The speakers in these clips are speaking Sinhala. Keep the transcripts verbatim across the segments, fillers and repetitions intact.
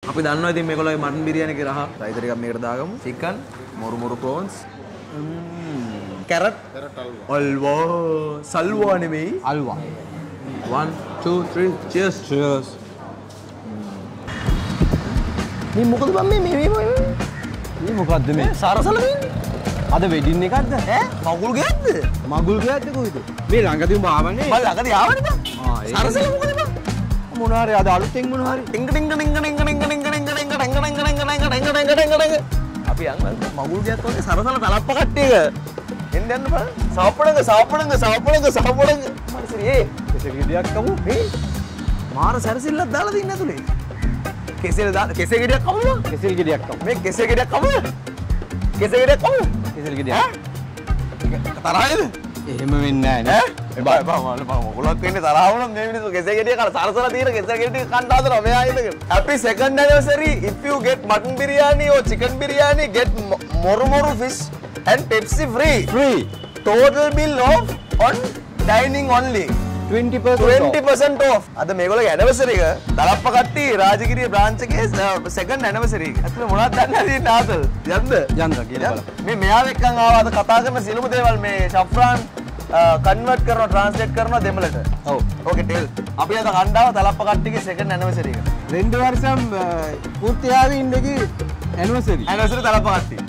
අපි දන්නවා ඉතින් මේගොල්ලෝගේ මටන් බිරියානි එක රහ. රයිස් ටිකක් මේකට දාගමු. chicken, මොරු මොරු prawns. carrot. carrot alwa. Alwa. Salwa නෙමෙයි. Alwa. one two three cheers. Cheers. මේ මොකද බම් මේ මේ මේ මේ මොකද්ද මේ? සාරසල වෙන්නේ. අද වෙඩින් එකක්ද? ඈ මගුල් ගෑද්ද? මගුල් ගෑද්ද කොයිද? මේ ළඟදී උඹ ආවනේ. මම ළඟදී ආවනේ බං. ආ ඒක. සාරසල මොකද බං? මොනවා හරි අද අලුතෙන් මොනවා හරි. ටිංග ටිංග ටිංග ටිංග ටිංග ටිංග ටිංග ටිංග ටිංග ටිංග ටිංග ටිංග ටිංග ටිංග ටිංග අපි යන්න මගුල් ගෑත් වගේ සරසල තලප්ප කට්ටිය එක. එන්න යන්න බලන්න. සාප්පඩංග සාප්පඩංග සාප්පඩංග සාප්පඩංග. මරසිරි ඒ කෙසේ ගෙඩියක් කමු. ඒ මාර සැරසිල්ලක් දාලා තින්නේ ඇතුලේ. කෙසෙල් දාලා කෙසේ ගෙඩියක් කමුද? කෙසෙල් ගෙඩියක් කමු. මේ කෙසේ ගෙඩියක් කමුද? කෙසේ ගෙඩියක් කමුද? කෙසෙල් ගෙඩියක්. තරහයිද? එහෙම වෙන්නේ නැහැ නේ. එපා එපා මම මම ඔයගොල්ලොත් වෙන්නේ තරහ වුණොත් මේ මිනිස්සු කෙසේ ගෙඩිය කාලා සරසලා තියෙන කෙසේ ගෙඩිය කන්න හදනවා මෙයා ඉඳගෙන. Happy second anniversary if you get mutton biryani or chicken biryani get moru moru fish and Pepsi free. Free. Total bill of on dining only. twenty percent twenty percent off. අද මේගොල්ලෝගේ anniversary එක දලප්ප කට්ටි රාජගිරිය branch එකේ second anniversary එක. අතන මොනවද දන්නේ තියෙන්නේ ආතල්? යන්න. යන්න කියලා බලන්න. මේ මෙයාව එක්කන් ආවා අද කතා කරන සියලුම දේවල් මේ ශෆ්රාන් කන්වර්ට් කරනවා ට්‍රාන්ස්ලේට් කරනවා දෙමළට. ඔව්. ඕකේ ටෙල්. අපි අද ගණ්ඩාව දලප්ප කට්ටිගේ second anniversary එක. రెండు వర్షం పూర్తియావి ఇండికి anniversary. anniversary දලප්ප කට්ටිය.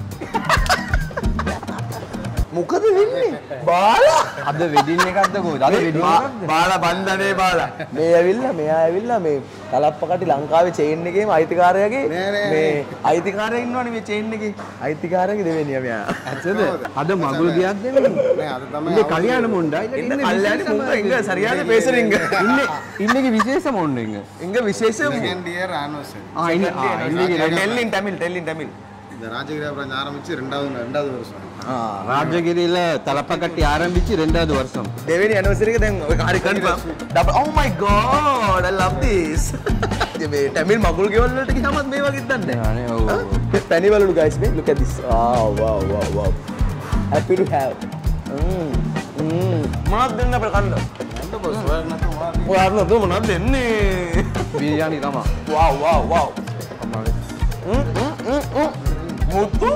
මොකද වෙන්නේ? බාලා අද වෙඩින් එකක්ද කොහෙද? අද වෙඩින් එකක්ද? බාලා බන්දනේ බාලා. මේ ඇවිල්ලා මෙයා ඇවිල්ලා මේ කලප්ප කටි ලංකාවේ චේන් එකේම අයිතිකාරයාගේ මේ අයිතිකාරයා ඉන්නවනේ මේ චේන් එකේ. අයිතිකාරයාගේ දෙවෙනියා මෙයා. ඇත්තද? අද මගුල් ගියක් දෙන්නේ. නෑ අද තමයි ඉන්නේ කල්යාණ මොණ්ඩා. ඉන්න කල්යාණි මුංග ඉංග සරියාද පේසර ඉංග. ඉන්නේ ඉන්නේගේ විශේෂ මොණ්ඩ ඉංග. ඉංග විශේෂ second year anniversary. ආ ඉන්නේ ආ ඉන්නේගේ tell in Tamil tell in Tamil. இந்த ராஜகிரி பிரான்ச் ஆரம்பிச்சு ரெண்டாவது ரெண்டாவது வருஷம். ආ රාජගිරිල තලපකට්ටි ආරම්භිච්ච రెండోది වර්ෂම්. දෙවෙනි anniversary එක දැන් ඔය හරි confirm. Oh my god I love this. මේ Tamil මගුල් ගෙවල් වලට ගියාමත් මේ වගේ දන්නේ අනේ ඔව්. පැණි වලලු guys මේ look at this. wow wow wow wow. Happy to have. mm mm මොනවද දෙන්න අපේ කන්න? எந்த boss வேற என்ன மாதிரி. ඔයාලා නේද මොනවද දෙන්නේ? බිරියානි තමයි. wow wow wow. අම්මාගේ. mm mm mm මුතු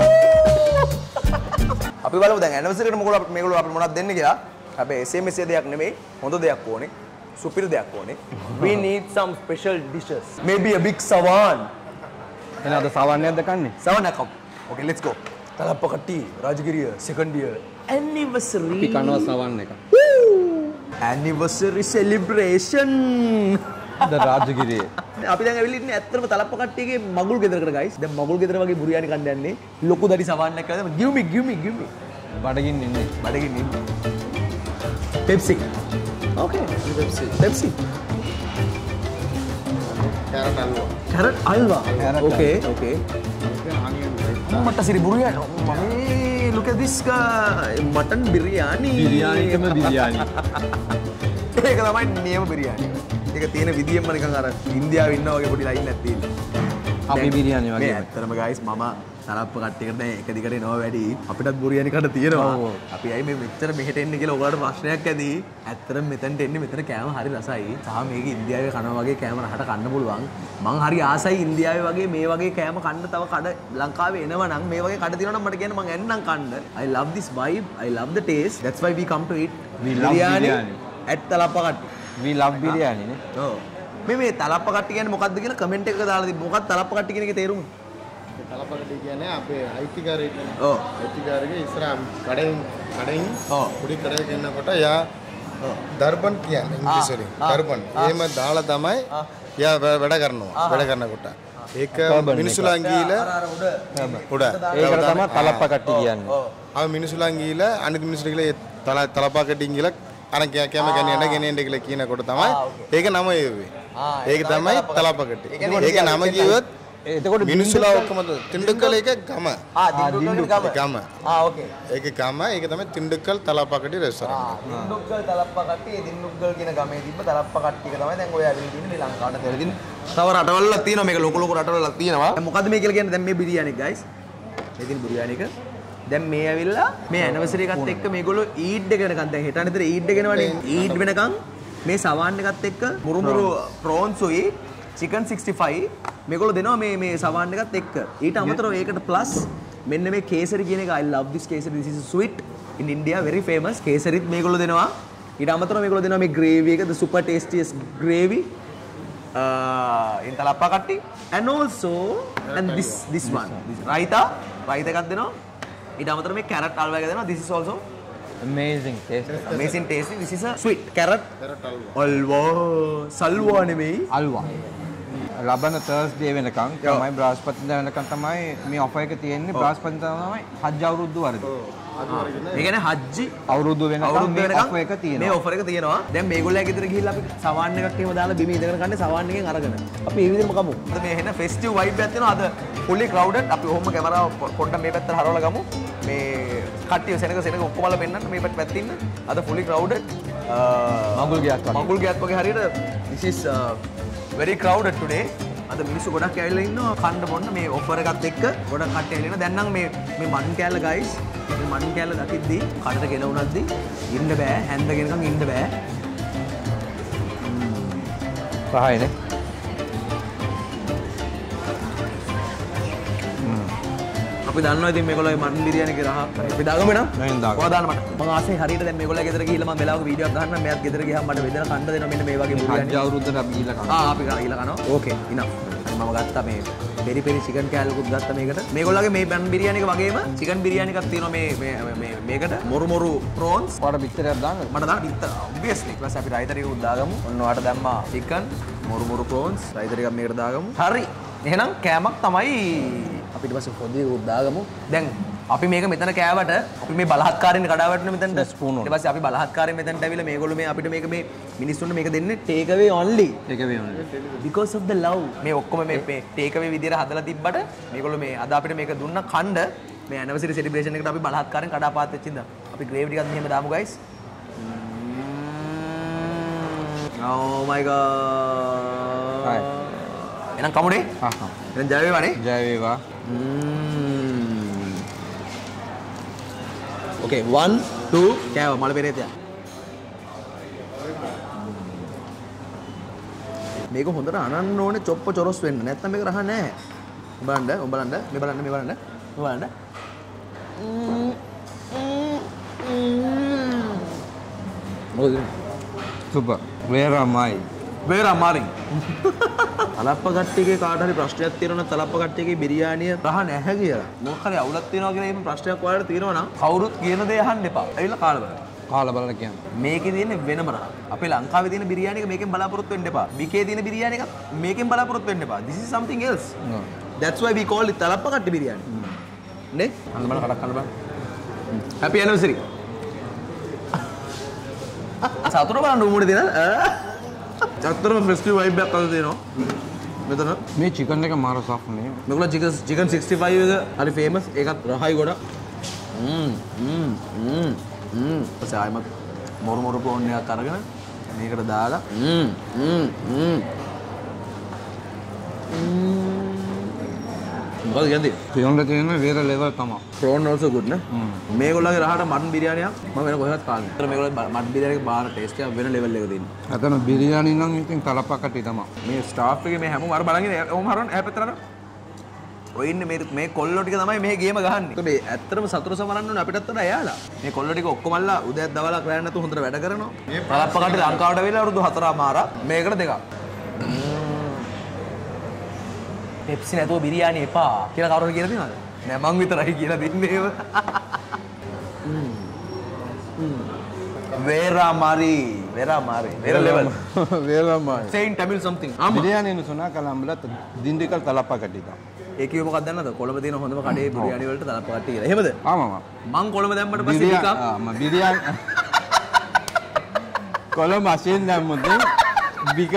අපි බලමු දැන් ඇනිවර්සරි එකට මොකද මේගොල්ලෝ අපිට මොනවද දෙන්නේ කියලා. අපි එස් එම් එස් දෙයක් නෙමෙයි හොඳ දෙයක් ඕනේ. සුපිරි දෙයක් ඕනේ. We need some special dishes. Maybe a big sawan. එන අද සවන්නේක්ද කන්නේ? Sawan එකක්. Okay let's go. තලප්ප කට්ටි රාජගිරිය second year anniversary. අපි කනවා සවන්න එක. Anniversary celebration. අද රාජගිරියේ අපි දැන් ඇවිල්ලා ඉන්නේ ඇත්තටම තලප්ප කට්ටියගේ මගුල් ගෙදරකට guys. දැන් මගුල් ගෙදර වගේ බුරියානි කන්න යන්නේ. ලොකු දඩි සවන්න එක කරලා give me give me give me. බඩගින්න ඉන්නේ. බඩගින්න ඉන්නේ. Pepsi. Okay. Pepsi. Pepsi. Carrot alwa. Carrot alwa. Carrot Okay, alwa. okay. Onion rice. මට සිරි biryani. Hey, look at this guy. Mutton biryani. බිරියානිකම biryani. ඒක තමයි නියම බිරියානි. ඒක තියෙන විදියෙන්ම නිකන් අර ඉන්දියාවේ ඉන්නා වගේ පොඩි ලයින් එකක් තියෙනවා. අපි බිරියානි වගේ. මේ ඇත්තටම guys මම තරප්ප කට්ටියකට දැන් එක දිගට එනවා වැඩි. අපිටත් බුරියානි කඩ තියෙනවා. අපි ඇයි මේ මෙච්චර මෙහෙට එන්නේ කියලා ඔයාලට ප්‍රශ්නයක් ඇති. ඇත්තටම මෙතනට එන්නේ මෙතන කෑම හරි රසයි. සහ මේක ඉන්දියාවේ කනවා වගේ කෑම රහට කන්න පුළුවන්. මං හරි ආසයි ඉන්දියාවේ වගේ මේ වගේ කෑම කන්න තව කඩ ලංකාවේ එනවා නම් මේ වගේ කඩ තියෙනවා නම් මට කියන්න මං එන්නම් කන්න. I love this vibe. I love the taste. That's why we come to eat We love biryani biryani. at තලප්ප කට්ටි. We love biryani නේ. ඔව්. මේ මේ තලප්ප කට්ටි කියන්නේ මොකක්ද කියලා කමෙන්ට් එකක දාලා තිබ්බ. මොකක්ද තලප්ප කට්ටි කියන එකේ තේරුම? තලපකටි කියන්නේ අපේ අයිතිකාරයෙක්. ඔව්. අයිතිකාරගේ ඉස්සරහ කඩෙන් කඩෙන් ඔව්. පොඩි කඩේක ඉන්නකොට යා දර්බන් කියන්නේ ඉංග්‍රීසි වලින්. දර්බන්. එහෙම දාලා තමයි යා වැඩ කරනවා. වැඩ කරනකොට. ඒක මිනිසුලන් ගිහිලා උඩ උඩ. ඒකට තමයි තලප්පකට්ටි කියන්නේ. ආ මිනිසුලන් ගිහිලා අනිත් මිනිස්සු ගිහිලා තල තලපකටින් ගිහිලා අර කැම ගෙනියන්න ගෙනියන්න කියලා කියනකොට තමයි ඒක නම එව්වේ. ඒක තමයි තලපකටි. ඒක නම කිව්වොත් එතකොට මිනිස්සුලා ඔක්කොම තින්දුකල් එක ගම. ආ දින්දුකල් ගම. ගම. ආ ඕකේ. ඒක ගම. ඒක තමයි තින්දුකල් තලපකටි රෙස්ටොරන්ට්. ආ දින්දුකල් තලප්ප කට්ටි ඒ දින්දුකල් කියන ගමේ තිබ්බ තලප්ප කට්ටි එක තමයි දැන් ඔය ඇවිල්ලා ඉන්නේ ශ්‍රී ලංකාවට තේරෙ දින. තව රටවල තියෙනවා මේක ලොකු ලොකු රටවල තියෙනවා. මොකද්ද මේ කියලා කියන්නේ දැන් මේ බිරියානි guys. මේ තියෙන බිරියානි එක දැන් මේ ඇවිල්ලා මේ ඇනිවර්සරි එකත් එක්ක මේගොල්ලෝ ඊඩ් එක වෙනකන් දැන් හෙට අනිතර ඊඩ් එක වෙනවනේ ඊඩ් වෙනකන් මේ සවාන් එකත් එක්ක මුරුමුරු ප්‍රෝන්ස් උයි chicken sixty-five මේගොල්ලෝ දෙනවා මේ මේ සවාන් එකත් එක්ක. ඊට අමතරව ඒකට ප්ලස් මෙන්න මේ කේසරි කියන එක I love this කේසරි. This is sweet in India very famous. කේසරිත් මේගොල්ලෝ දෙනවා. ඊට අමතරව මේගොල්ලෝ දෙනවා මේ gravy එක the super tastiest gravy. Uh, in talappa katti and also and this this one this raita raita එකක් දෙනවා. ඊට අමතරව මේ carrot alwa එක දෙනවා. This is also amazing taste. amazing tasty. This is a sweet carrot alwa salwa නෙමෙයි අල්වා. ලබන තර්ස්ඩේ වෙනකන් තමයි බ්‍රහස්පතින්දා වෙනකන් තමයි මේ ඔෆර් එක තියෙන්නේ. බ්‍රහස්පතින්දා තමයි හජ් අවුරුද්ද වරද. ඒ කියන්නේ හජ්ජි අවුරුද්ද වෙනකන් මේ ඔෆර් එක තියෙනවා. මේ ඔෆර් එක තියෙනවා. දැන් මේගොල්ලෝ ගෙදර ගිහිල්ලා අපි සවාන් එකක් එහෙම දාලා බිම ඉඳගෙන කන්නේ සවාන් එකෙන් අරගෙන. අපි මේ විදිහටම කමු. අද මේ එන ෆෙස්ටිව් වයිබ් එකක් තියෙනවා. අද fully crowded. අපි ඔහොම කැමරාව පොඩ්ඩක් මේ පැත්තට හරවලා ගමු. මේ කට්ටිය සෙනග සෙනග ඔක්කොමලා පෙන්නන්න මේ පැත්ත පැත්ත ඉන්න. අද fully crowded. මඟුල් ගියක් වගේ. මඟුල් ගියක් වගේ හරියට this is uh, very crowded today. අද මිනිස්සු ගොඩක් ඇවිල්ලා ඉන්නවා කන්න බොන්න මේ ඔෆර් එකත් එක්ක ගොඩක් කට්ටිය ඇවිල්ලා ඉන්නවා. දැන් නම් මේ මේ මන් කෑල්ල guys මේ මන් කෑල්ල දකිද්දි කඩට ගෙලවුණද්දි ඉන්න බෑ. හැන්ද ගෙනකන් ඉන්න බෑ. පහයිනේ. අපි දන්නවා ඉතින් මේගොල්ලෝ මටන් බිරියානිගේ රහ අපි දාගමු නේද? මම දාගමු. කොහොමද දාන්න මට? මම ආසෙන් හරියට දැන් මේගොල්ලෝ ගෙදර ගිහිල්ලා මම වෙලාවක වීඩියෝ එකක් ගන්නම්. මෙයාත් ගෙදර ගියාම මට බෙදලා කන්න දෙනවා මෙන්න මේ වගේ බිරියානි. හජ් අවුරුද්දට අපි ගිහලා කනවා. ආ අපි ගිහලා කනවා. Okay enough. මම ගත්තා මේ පෙරි පෙරි චිකන් කෑල්ලකුත් ගත්තා මේකට. මේගොල්ලෝගේ මේ බන් බිරියානි එක වගේම චිකන් බිරියානි එකක් තියෙනවා මේ මේ මේ මේකට. More more prawns. ඔයාලට පිටරයක් දාන්න. මට දාන්න පිටර obviously. ඊට පස්සේ අපි රයිතර එකක් දාගමු. ඔන්න ඔයාලට දැම්මා චිකන් මොරු මොරු ප්‍රෝන්ස්. රයිතර එකක් මේකට දාගමු. හරි. එහෙනම් කෑමක් තමයි අපි ඊට පස්සේ පොඩි එකක් දාගමු. දැන් අපි මේක මෙතන කෑවට අපි මේ බලහත්කාරයෙන් කඩාවැටෙන මෙතනට ස්පූන් ඊට පස්සේ අපි බලහත්කාරයෙන් මෙතනට ඇවිල්ලා මේගොල්ලෝ මේ අපිට මේක මේ මිනිස්සුන්ට මේක දෙන්නේ take away only ඒක වෙන්නේ. because of the love මේ ඔක්කොම මේ මේ take away විදියට හදලා තිබ්බට මේගොල්ලෝ මේ අද අපිට මේක දුන්නා කණ්ඩ මේ anniversary celebration එකට අපි බලහත්කාරයෙන් කඩාපාත් වෙච්ච ඉඳා අපි gravy ටිකක් මෙහෙම දාමු guys. Oh my god. Hi. එහෙනම් කමුනේ? හා හා. එහෙනම් ජය වේවානේ? ජය වේවා. Okay, one, two, කෑව මල පෙරේතයා. මේක හොඳට අනන්න ඕනේ චොප්ප චොරොස් වෙන්න. නැත්නම් මේක රහ නැහැ. බලන්න, ඔබ බලන්න, මේ බලන්න, මේ බලන්න. මේ බලන්න. මොකද? Super. where am I? where am I? තලප්ප කට්ටියගේ කාට හරි ප්‍රශ්නයක් තියෙනවා නම් තලප්ප කට්ටියගේ බිරියානිය රහ නැහැ කියලා. මොකක් හරි අවුලක් තියෙනවා කියලා එහෙම ප්‍රශ්නයක් ඔයාලට තියෙනවා නම් කවුරුත් කියන දේ අහන්න එපා. ඇවිල්ලා කාලා බලන්න. කාලා බලන්න කියන්නේ. මේකේ තියෙන වෙනම රහ. අපේ ලංකාවේ තියෙන බිරියානි එක මේකෙන් බලාපොරොත්තු වෙන්න එපා. බිකේ තියෙන බිරියානි එක මේකෙන් බලාපොරොත්තු වෙන්න එපා. This is something else. No. That's why we call it තලප්ප කට්ටි බිරියානි. නේ? අන්න බලන්න කඩක් කන්න බලන්න. Happy anniversary. සතුට බලන්න උමුනේ දෙන. චත්තරම ෆෙස්ටිවල් වයිබ් එකක් අද දෙනවා. මෙතන මේ චිකන් එක මාර සොෆ්ට් නේ. මේගොල්ලෝ චිකන් චිකන් sixty-five එක හරි ෆේමස්. ඒකත් රහයි ගොඩක්. ම්ම් ම්ම් ම්ම් ම්ම්. ඊපස්සේ ආයෙමත් මොරු මොරු ප්‍රෝන් එකක් අරගෙන මේකට දාලා ම්ම් ම්ම් ම්ම්. මොකද කියන්නේ? ප්‍රෝන් එක තියෙන වේර ලෙවල් තමයි. ප්‍රෝන් also good නේ. මේගොල්ලෝගේ රහට මටන් බිරියානියක් මම වෙන කොහෙවත් කාන්නේ. ඒතර මේගොල්ලෝ මටන් බිරියානියක බාර ටේස්ට් එක වෙන ලෙවල් එකක තියෙනවා. අතන බිරියානි නම් ඉතින් තලපකටි තමයි. මේ ස්ටාෆ් එකේ මේ හැමෝම අර බලන් ඉන්නේ. ඔහොම හරවන්න ඈ පැත්තට. ඔය ඉන්නේ මේ මේ කොල්ලෝ ටික තමයි මේ ගේම ගහන්නේ. ඒකට මේ ඇත්තටම සතුට සමරන්න ඕනේ අපිටත් වඩා එයාලා. මේ කොල්ලෝ ටික ඔක්කොමල්ලා උදේත් දවල්ක් රැ නැතුව හොඳට වැඩ කරනවා. මේ තලප්පකට ලංකාවට වෙලා අවුරුදු හතරමාරක් මේකට දෙකක්. පෙප්සි නැතුව බිරියානි එපා කියලා කවුරුහරි කියලා තියෙනවද? නෑ මං විතරයි කියලා දෙන්නේ ඒව. Vera Mari, Vera Mari, Vera level. Vera Mari. Say in Tamil something. Biryani nu suna kalambla dindikal talapakati ta. ඒ කිව්ව මොකක්ද දන්නවද? කොළඹ තියෙන හොඳම කඩේ බිරියානි වලට තලප්පකට්ටි කියලා. එහෙමද? ආමම. මං කොළඹ දැම්මට පස්සේ ටිකක් ආ මම බිරියානි කොළඹ අසින් දැම්මොත් බික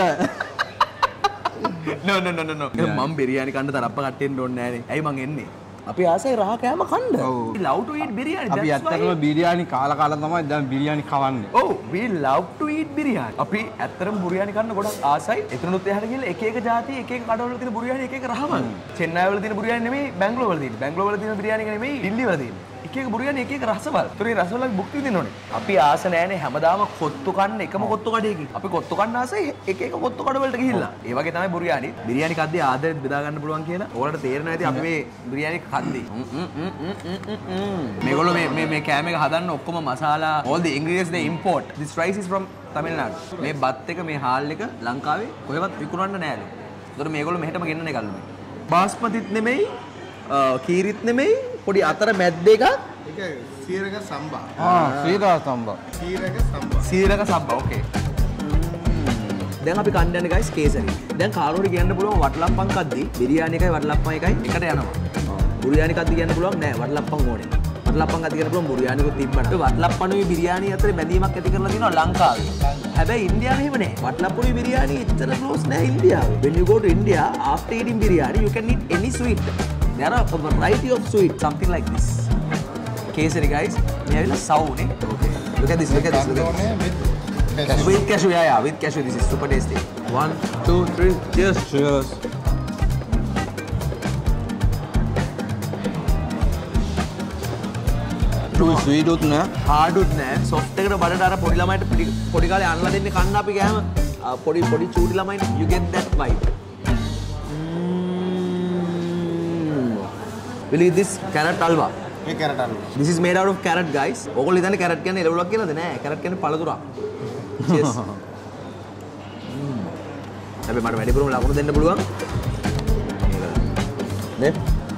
no no no no no මම බිරියානි කන්න තලප්පකට්ටිෙන්න ඕනේ නෑනේ. ඇයි මං එන්නේ? අපි ආසයි රහ කෑම කන්න. We love to eat biryani. අපි ඇත්තටම බිරියානි කාලා කාලා තමයි දැන් බිරියානි කවන්නේ. ඔව් we love to eat biryani. අපි ඇත්තටම බිරියානි කන්න ගොඩක් ආසයි. එතනොත් එහාට ගිහලා එක එක ಜಾති එක එක කඩවල තියෙන බිරියානි එක එක රහමන්. චෙන්නයි වල තියෙන බිරියානි නෙමෙයි බැංගලෝර වල තියෙන. බැංගලෝර වල තියෙන බිරියානි නෙමෙයි දිල්ලි වල තියෙන. එක එක බුරියානි එක එක රසවල. ඒතර ඒ රසවල අපි භුක්ති විඳින්න ඕනේ. අපි ආස නැහැනේ හැමදාම කොත්තු කන්න එකම කොත්තු කඩේකින්. අපි කොත්තු කන්න ආසයි එක එක කොත්තු කඩ වලට ගිහිල්ලා. ඒ වගේ තමයි බුරියානි. බිරියානි කද්දී ආදරෙත් බෙදා ගන්න පුළුවන් කියලා. ඕගොල්ලන්ට තේරෙනවා ඇති අපි මේ බිරියානි කද්දී. මේගොල්ලෝ මේ මේ මේ කෑම එක හදන්න ඔක්කොම මසාලා all the ingredients they import. This rice is from Tamil Nadu. මේ බත් එක මේ හාල් එක ලංකාවේ කොහෙවත් විකුණන්න නෑලු. ඒතර මේගොල්ලෝ මෙහෙටම ගෙන්නන එකලු මේ. බාස්මතිත් නෙමෙයි, කීරිත් නෙමෙයි, පොඩි අතර මැද්ද එකක්. ඒක සීරක සම්බා. ආ සීරා සම්බා. සීරක සම්බා. සීරක සම්බා. ඕකේ. දැන් අපි කන්න යන්නේ guys කේසරි. දැන් කාලෝරි කියන්න පුළුවන් වටලප්පන් කද්දී බිරියානි එකයි වටලප්පන් එකයි එකට යනවා. බුරියානි කද්දී කියන්න පුළුවන් නෑ වටලප්පන් ඕනේ. වටලප්පන් කද්දී කියන්න පුළුවන් බුරියානිකුත් තිබ්බට. වටලප්පනුයි බිරියානි අතර බැඳීමක් ඇති කරලා තියෙනවා ලංකාවේ. හැබැයි ඉන්දියාවේ එහෙම නෑ. වටලප්පනුයි බිරියානි එච්චර close නෑ ඉන්දියාවේ. When you go to India after eating biryani you can eat any sweet. There are a variety of sweet something like this. Kesari guys. මේ ඇවිල්ලා සවුනේ. Okay. Look at this. Look at this. Look at this. Cashew. With cashew, yeah, yeah, with cashew. This is super tasty. One, two, three, cheers. Cheers. Too sweet ut na. Hard ut na. Soft එකට බඩට අර පොඩි ළමයිට පොඩි කාලේ අන්නලා දෙන්නේ කන්න අපි ගෑම පොඩි පොඩි චූටි ළමයිට you get that vibe. Mm. Will you eat this carrot halwa? මේ කැරට් අල්ල. This is made out of carrot guys. ඔයගොල්ලෝ හිතන්නේ carrot කියන්නේ එළවලුවක් කියලාද? නෑ. carrot කියන්නේ පළතුරක්. Cheers. අපි මට වැඩිපුරම ලකුණු දෙන්න පුළුවන්. නේ?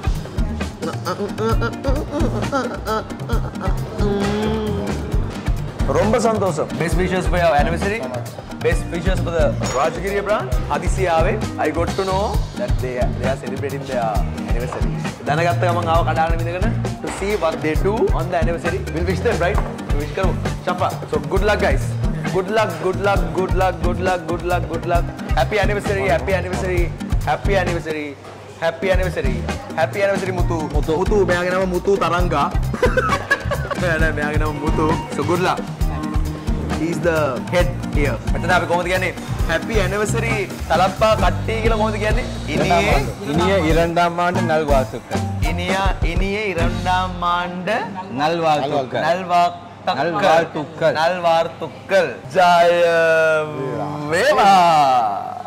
ரொம்ப சந்தோஷம். Best wishes for your anniversary. Best wishes for the Rajagiriya branch. හදිසියාවේ I got to know that they are, they are celebrating their anniversary. දැනගත්ත ගමන් ආව කඩාගෙන විඳගෙන to see what they do on the anniversary. We'll wish them right. Wish කරමු. Chappa. So good luck guys. Good luck, good luck, good luck, good luck, good luck, good luck. Happy anniversary, happy anniversary, happy anniversary, happy anniversary, happy anniversary Muthu. Muthu, Muthu, මෙයාගේ නම Muthu Taranga. නෑ නෑ මෙයාගේ නම Muthu. So good luck. He's the head here. මෙතන අපි කොහොමද කියන්නේ? Happy anniversary තලප්පා කට්ටිය කියලා කොහොමද කියන්නේ? ඉනියේ இனிய இரண்டாம் ஆண்டு நல்வாழ்த்துக்கள். ඉනියා ඉනියේ இரண்டாம் ஆண்டு நல்வாழ்த்துக்கள். நல்வாழ்த்துக்கள். நல்வாழ்த்துக்கள். நல்வாழ்த்துக்கள். ஜெய வேவா.